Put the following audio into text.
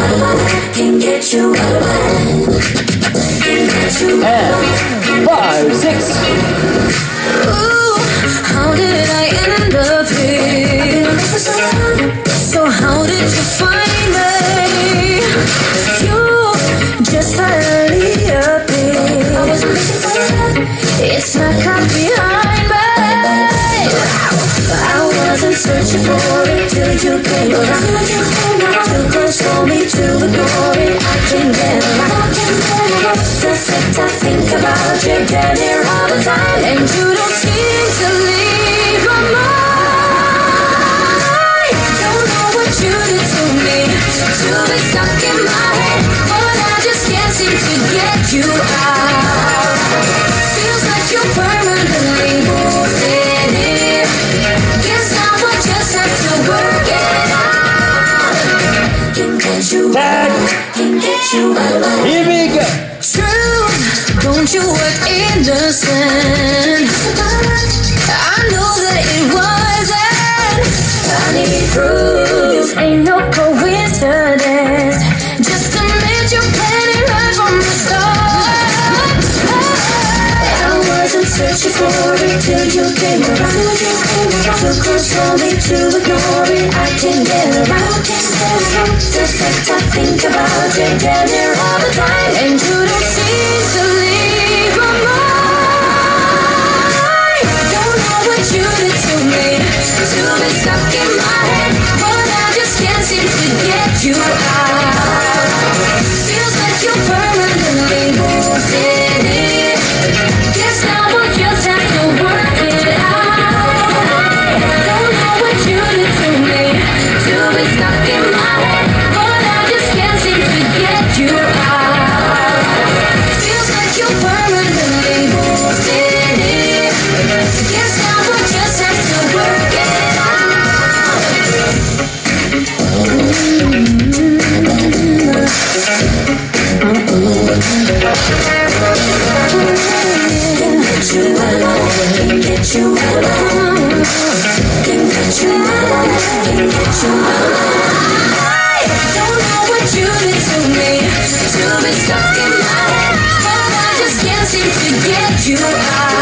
Can get you out of my head. And 5, 6. Ooh, how did I end up here? So how did you find me? You just suddenly appeared. I wasn't looking for love. It's not caught behind me. I wasn't searching for it till you came around. Too close for me to ignore it. I can't get around. The fact I think about you damn near all the time, and you don't seem to leave my mind. Don't know what you did to me to be stuck in my head, but I just can't seem to get you out. Feels like you permanently moved in here. Guess now we'll just have to work it out. Can get you out. Can get you out. Here we go. Truth, don't you work innocent? I know that it wasn't. I need proof. This ain't no coincidence. Just admit you planned it right from the start. I wasn't searching for it till you came around. Too close for me to ignore it. I can't get around. The fact I think about you damn near all the time, and you don't seem to leave my mind. Don't know what you did to me to be stuck in my head, but I just can't seem to get you out. Feels like you permanently moved in here. Guess now we'll just have to work it out. Don't know what you did to me to be stuck in my head, but I just can't seem to get you out. Feels like you permanently moved in here. Guess now we'll just have to work it out. Can get you alone. Can get you alone. Can get you alone. Can get you alone. I don't know what you did to me to be stuck in my head, but I just can't seem to get you out.